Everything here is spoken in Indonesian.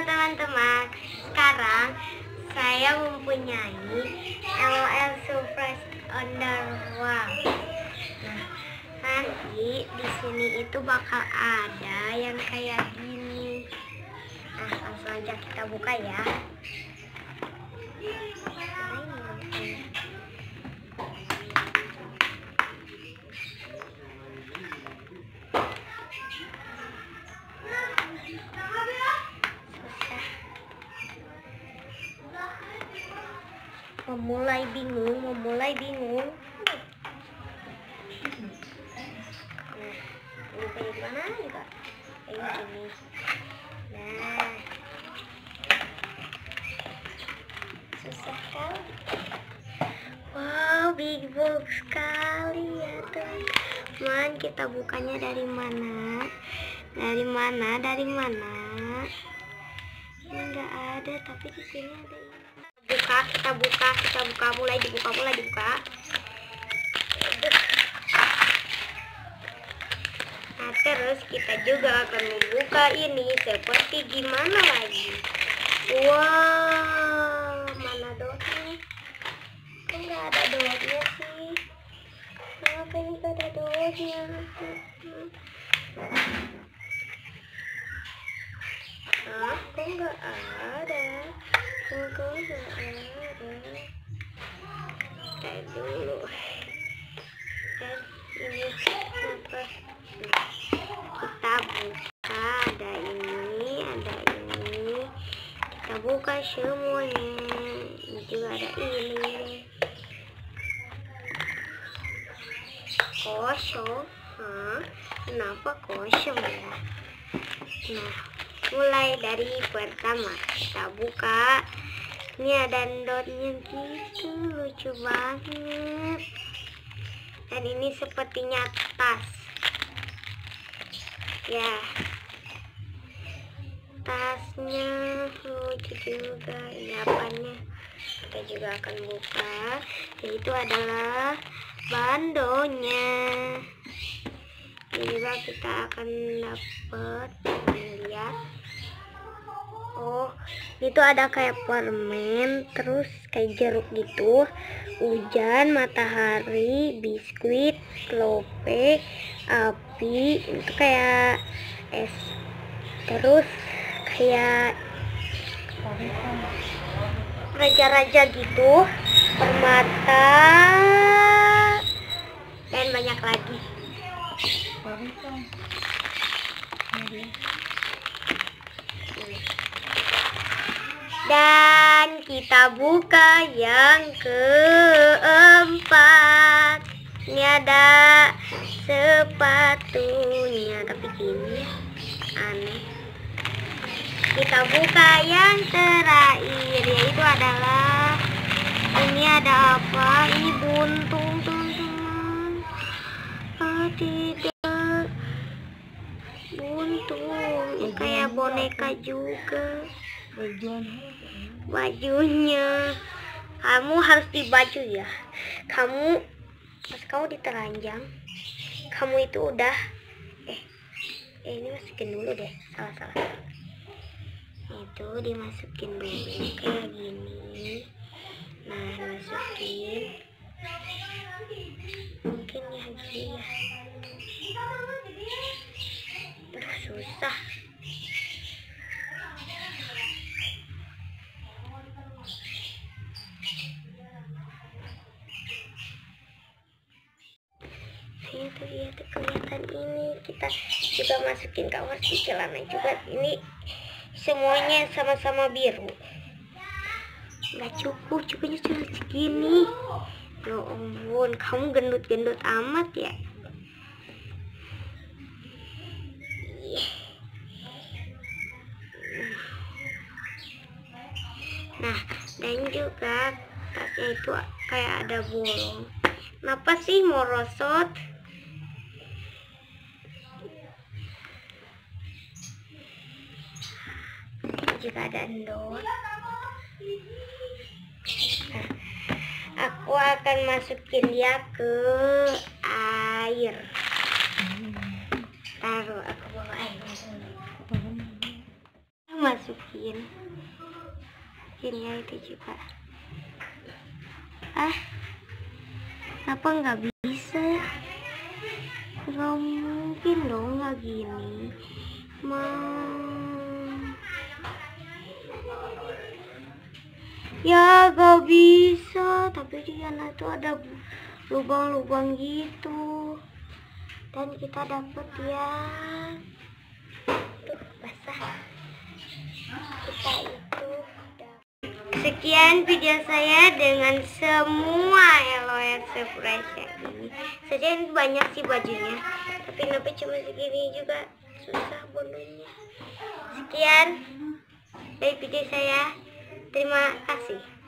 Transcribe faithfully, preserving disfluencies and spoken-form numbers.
teman-teman, sekarang saya mempunyai L O L Surprise Underworld. Nah, nanti di sini itu bakal ada yang kayak gini. Nah, langsung aja kita buka ya. Memulai bingung, memulai bingung. Nah, ini kayak gimana juga? Kayak gini. Nah, susah kali. Wow, big box sekali ya teman. Kita bukanya dari mana? Dari mana? Dari mana? Ini nggak ada, tapi di sini ada ini. Buka, kita buka, kita buka, mulai dibuka, mulai dibuka. Nah, terus kita juga akan membuka ini seperti gimana lagi. Wow, mana dotnya? Kok nggak ada dotnya sih? Kenapa ini nggak ada dotnya? Ah, kok nggak ada? Kok nggak ada? Kayak dulu. Dan ini apa? Kita buka, ada ini, ada ini. Kita buka semuanya. Ini juga ada ini. Kosong. Hah? Kenapa kosong ya? Nah, mulai dari pertama kita buka. Ini ada dotnya gitu, lucu banget. Dan ini sepertinya tas. Ya, tasnya lucu juga. Ini apanya? Kita juga akan buka. Yaitu adalah bandonya. Ini juga kita akan dapat. Lihat. Oh, itu ada kayak permen, terus kayak jeruk gitu, hujan, matahari, biskuit, lope, api, itu kayak es, terus kayak raja-raja gitu, permata, dan banyak lagi. Dan kita buka yang keempat. Ini ada sepatunya, tapi gini aneh. Kita buka yang terakhir, yaitu adalah ini ada apa? Ini buntung teman-teman. Oh tidak, buntung kayak boneka juga. Bajunya kamu harus di baju ya. Kamu pas kamu diteranjang, kamu itu udah eh, eh ini masukin dulu deh. Salah salah. Itu dimasukin dulu kayak gini. Nah, masukin. Mungkin ya gini ya. Aduh, susah. Itu dia tuh kelihatan ini. Kita juga masukin kaos di celana juga. Ini semuanya sama-sama biru. Nggak cukup, cukupnya cuma segini. Ya ampun, kamu gendut-gendut amat ya. Nah, dan juga tasnya itu kayak ada bolong. Kenapa sih mau rosot? Juga ada endor. Nah, aku akan masukin dia ke air. Taruh, aku bawa airnya dulu. masukin. Ini ya itu juga. Ah, kenapa nggak bisa? Nggak mungkin dong nggak gini. Mam. Ya gak bisa, tapi di sana itu ada lubang-lubang gitu. Dan kita dapet ya. Tuh basah. Kita itu dapet. Sekian video saya dengan semua Eloet Surprise ini. Saja banyak sih bajunya, tapi kenapa cuma segini juga susah bondolnya. Sekian dari video saya. Terima kasih.